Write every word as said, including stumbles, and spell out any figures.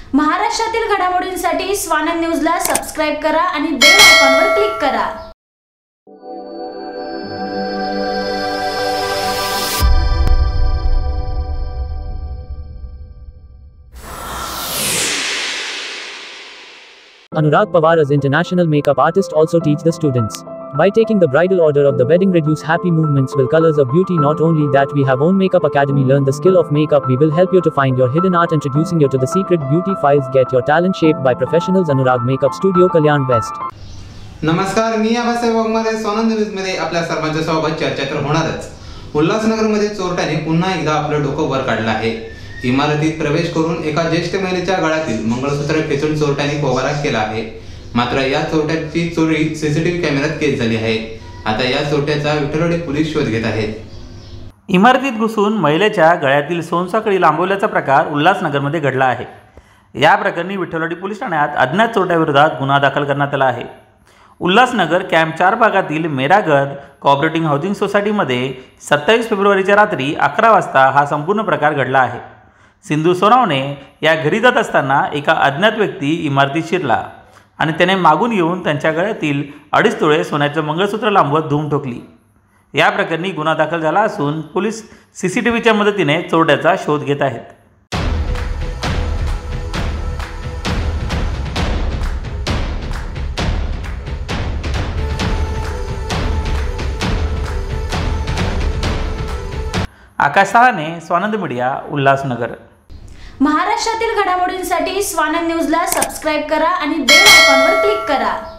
महाराष्ट्रातील घडामोडींसाठी स्वानंद न्यूजला सबस्क्राइब करा आणि बेल आयकॉनवर क्लिक करा। Anurag Pawar as international makeup artist also teach the students. By taking the bridal order of the wedding reduce happy movements will colors of beauty. Not only that, we have own makeup academy. Learn the skill of makeup. We will help you to find your hidden art, introducing you to the secret beauty files. Get your talent shaped by professionals. Anurag Makeup Studio, Kalyan West. नमस्कार, मी Abasaheb Swanand news मध्ये आपल्या सर्वांचे स्वागत। चर्चा तर होणारच। उल्हासनगर मध्ये चोरट्याने पुन्हा एकदा आपलं डोकं वर काढलं आहे। इमारतीत प्रवेश करून एका ज्येष्ठ महिलेच्या गळ्यातील मंगळसूत्र खेचून चोरट्यांनी पोबारा केला आहे। मात्र या चोरट्याची चोरी सीसीटीव्ही कॅमेऱ्यात कैद झाली आहे। आता या चोरट्याचा विठ्ठलवाडी पोलीस शोध घेत आहेत। इमारतीत घुसून महिलेच्या गळ्यातील सोनसाखळी लांबवल्याचा प्रकार उल्हासनगरमध्ये घडला आहे। या प्रकरणी विठ्ठलवाडी पोलीस ठाण्यात अज्ञात चोरट्याविरोधात गुन्हा दाखल करण्यात आला आहे। उल्हासनगर कॅम्प चार भागातील मेराघर कोऑपरेटिव्ह हाऊसिंग सोसायटीमध्ये सत्तावीस फेब्रुवारीच्या रात्री अकरा वाजता हा संपूर्ण प्रकार घडला आहे। सिंधू सोनावणे या घरी जात असताना एका अज्ञात व्यक्ती इमारतीत शिरला आणि त्याने मागून येऊन त्यांच्या गळ्यातील अडीच तोळे सोन्याचं मंगळसूत्र लांबवत धूम ठोकली। या प्रकरणी गुन्हा दाखल झाला असून पोलीस सीसीटीव्हीच्या मदतीने चोरट्याचा शोध घेत आहेत। आकाश साहाने, स्वानंद मीडिया, उल्हासनगर। महाराष्ट्रातील घडामोडींसाठी स्वानंद न्यूजला सबस्क्राइब करा आणि बेल आयकॉनवर क्लिक करा।